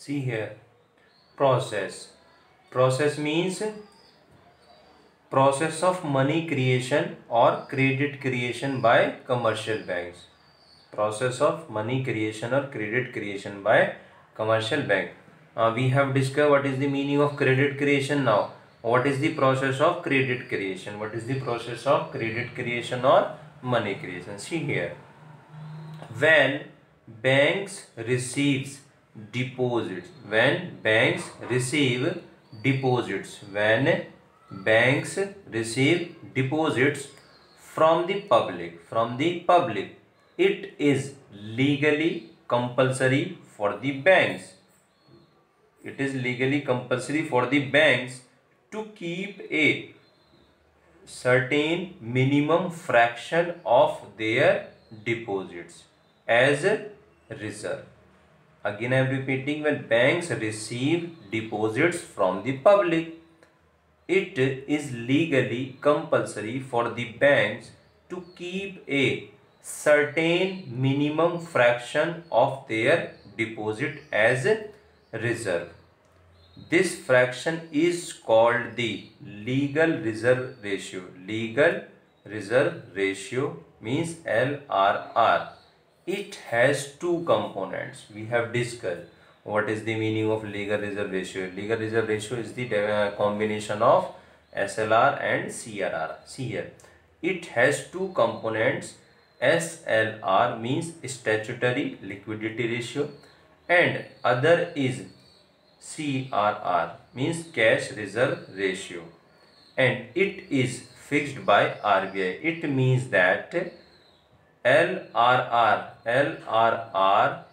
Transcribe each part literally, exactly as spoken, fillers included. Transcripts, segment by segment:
See here, process. Process means process of money creation or credit creation by commercial banks. Process of money creation or credit creation by commercial bank. Uh, we have discussed what is the meaning of credit creation. Now what is the process of credit creation? What is the process of credit creation or money creation? See here, when banks receives deposits, when banks receive deposits, when banks receive deposits from the public, from the public, it is legally compulsory for the banks. It is legally compulsory for the banks to keep a certain minimum fraction of their deposits as a reserve. Again I am repeating, when banks receive deposits from the public, it is legally compulsory for the banks to keep a certain minimum fraction of their deposit as a reserve. This fraction is called the legal reserve ratio. Legal reserve ratio means L R R. It has two components. We have discussed what is the meaning of legal reserve ratio. Legal reserve ratio is the uh, combination of S L R and C R R. See here, it has two components. S L R means statutory liquidity ratio and other is C R R means cash reserve ratio, and it is fixed by R B I. It means that L R R, L R R,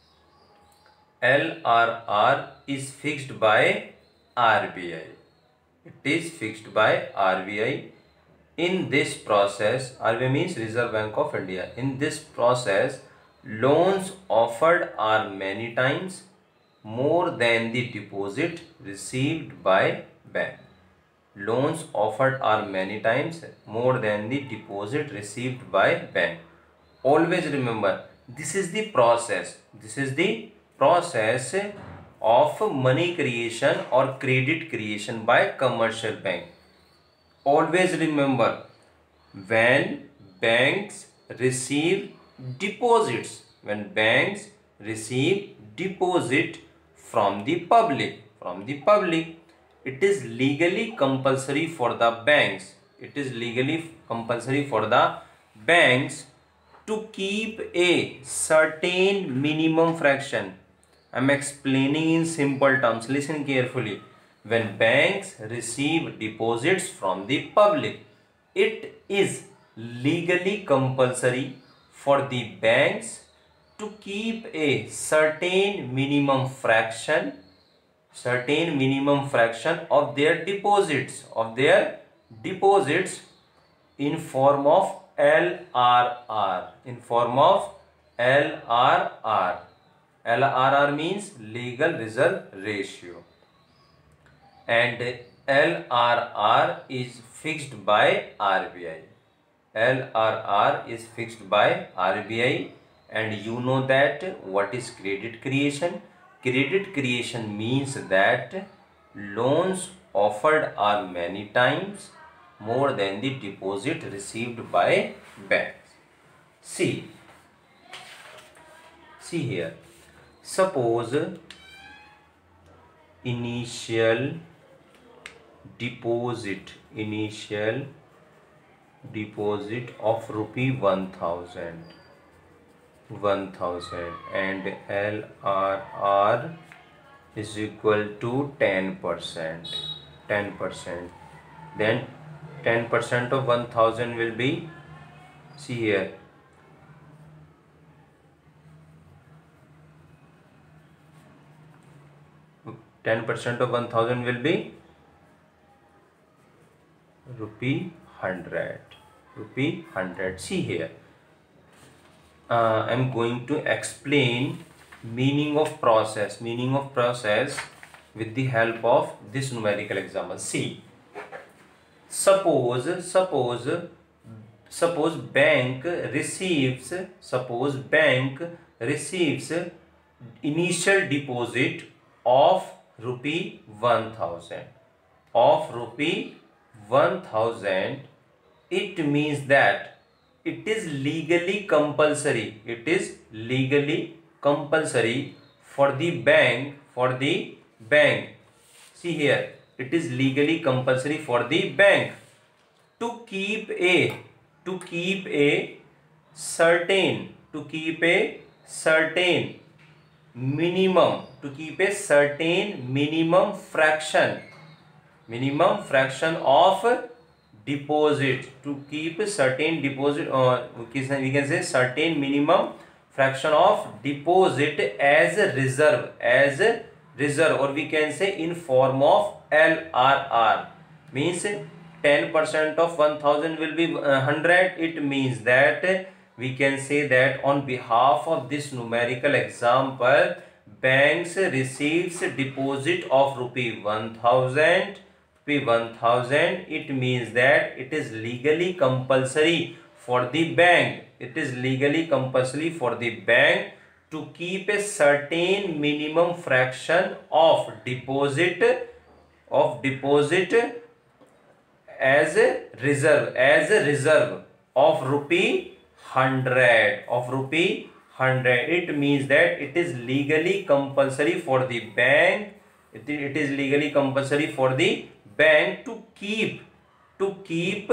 L R R is fixed by R B I. It is fixed by R B I. In this process, R B I means Reserve Bank of India. In this process, loans offered are many times more than the deposit received by bank. Loans offered are many times more than the deposit received by bank. Always remember, this is the process. This is the process of money creation or credit creation by commercial bank. Always remember, when banks receive deposits, when banks receive deposit from the public, from the public, it is legally compulsory for the banks, it is legally compulsory for the banks to keep a certain minimum fraction. I am explaining in simple terms, listen carefully. When banks receive deposits from the public, it is legally compulsory for the banks to keep a certain minimum fraction, certain minimum fraction of their deposits, of their deposits in form of L R R, in form of L R R. L R R means legal reserve ratio, and L R R is fixed by R B I. L R R is fixed by R B I, and you know that what is credit creation? Credit creation means that loans offered are many times more than the deposit received by banks. See, see here, suppose initial deposit, initial deposit of rupee one thousand, one thousand, and L R R is equal to ten percent, ten percent. Then ten percent of one thousand will be, see here, ten percent of one thousand will be rupee hundred, rupee hundred. See here, uh, I am going to explain meaning of process, meaning of process with the help of this numerical example. See, suppose, suppose, suppose bank receives, suppose bank receives initial deposit of rupee one thousand. Of rupee one thousand, it means that it is legally compulsory. It is legally compulsory for the bank, for the bank. See here, it is legally compulsory for the bank to keep a, to keep a certain, to keep a certain minimum, to keep a certain minimum fraction, minimum fraction of deposit, to keep a certain deposit, or we can say certain minimum fraction of deposit as a reserve, as a reserve, or we can say in form of L R R. Means ten percent of one thousand will be one hundred. It means that we can say that on behalf of this numerical example, banks receives deposit of rupee one thousand, rupee one thousand. It means that it is legally compulsory for the bank, it is legally compulsory for the bank to keep a certain minimum fraction of deposit, of deposit as a reserve, as a reserve of rupee hundred, of rupee hundred. It means that it is legally compulsory for the bank, it, it is legally compulsory for the bank to keep, to keep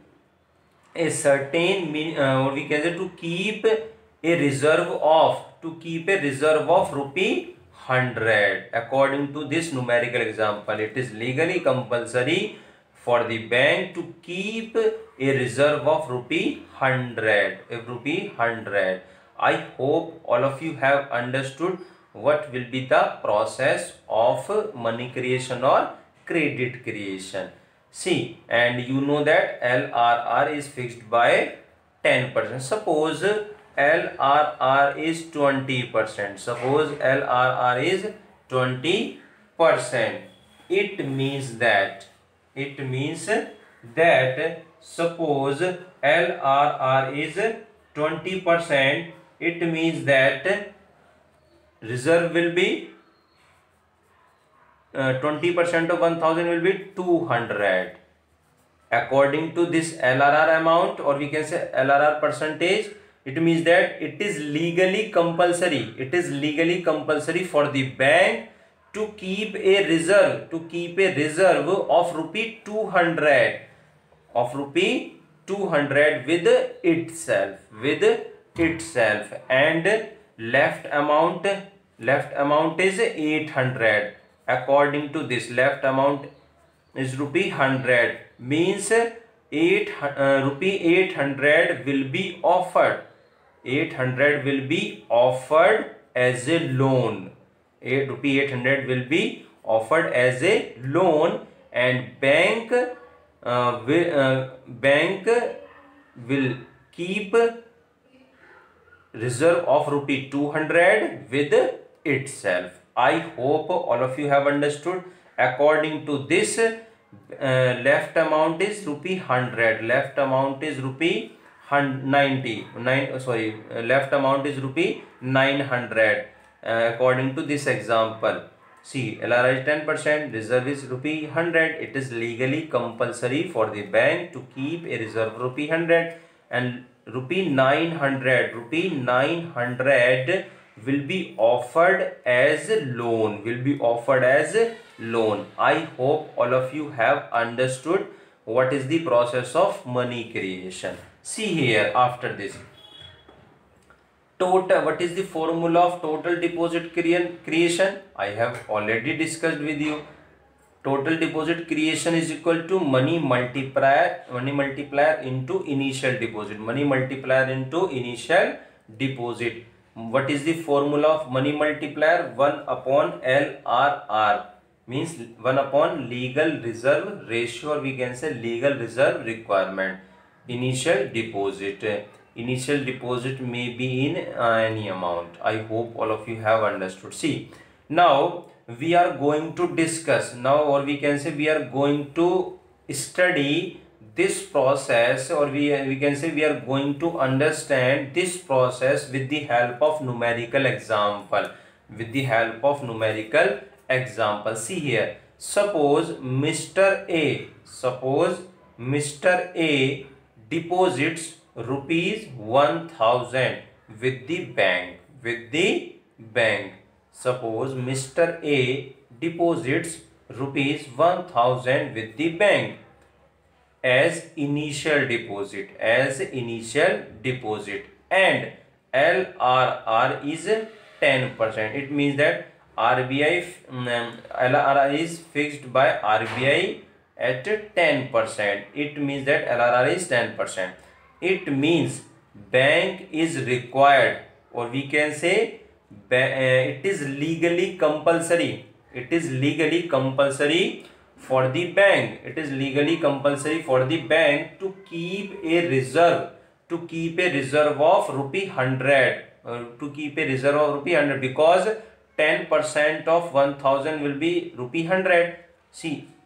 a certain, uh, or we can say to keep a reserve of, to keep a reserve of rupee hundred. According to this numerical example, it is legally compulsory for the bank to keep a reserve of rupee hundred, a rupee hundred. I hope all of you have understood what will be the process of money creation or credit creation. See, and you know that L R R is fixed by ten percent. Suppose L R R is twenty percent. Suppose L R R is twenty percent. It means that, it means that suppose L R R is twenty percent, it means that reserve will be uh, twenty percent of one thousand will be two hundred. According to this L R R amount, or we can say L R R percentage, it means that it is legally compulsory, it is legally compulsory for the bank to keep a reserve, to keep a reserve of rupee two hundred, of rupee two hundred with itself, with itself, and left amount, left amount is eight hundred. According to this, left amount is rupee one hundred, means eight uh, rupee eight hundred will be offered, eight hundred will be offered as a loan, eight rupee eight hundred will be offered as a loan, and bank uh, will uh, bank will keep reserve of rupee two hundred with itself. I hope all of you have understood. According to this, uh, left amount is rupee one hundred, left amount is rupee ninety, nine, sorry, uh, left amount is rupee nine hundred. Uh, according to this example, see, L R R is ten percent, reserve is rupee one hundred. It is legally compulsory for the bank to keep a reserve rupee one hundred, and rupee nine hundred, rupee nine hundred will be offered as a loan, will be offered as a loan. I hope all of you have understood what is the process of money creation. See here, after this, total, what is the formula of total deposit creation? I have already discussed with you. Total deposit creation is equal to money multiplier, money multiplier into initial deposit, money multiplier into initial deposit. What is the formula of money multiplier? one upon L R R, means one upon legal reserve ratio, or we can say legal reserve requirement. Initial deposit, initial deposit may be in uh, any amount. I hope all of you have understood. See, now we are going to discuss now, or we can say we are going to study this process, or we, we can say we are going to understand this process with the help of numerical example, with the help of numerical example. See here. Suppose Mister A, suppose Mister A deposits rupees one thousand with the bank, with the bank. Suppose Mister A deposits rupees one thousand with the bank as initial deposit, as initial deposit, and L R R is ten percent. It means that R B I um, L R R is fixed by R B I at ten percent. It means that L R R is ten percent. It means bank is required, or we can say uh, it is legally compulsory. It is legally compulsory for the bank. It is legally compulsory for the bank to keep a reserve, to keep a reserve of rupee hundred, uh, to keep a reserve of rupee hundred, because ten percent of one thousand will be rupee hundred. See,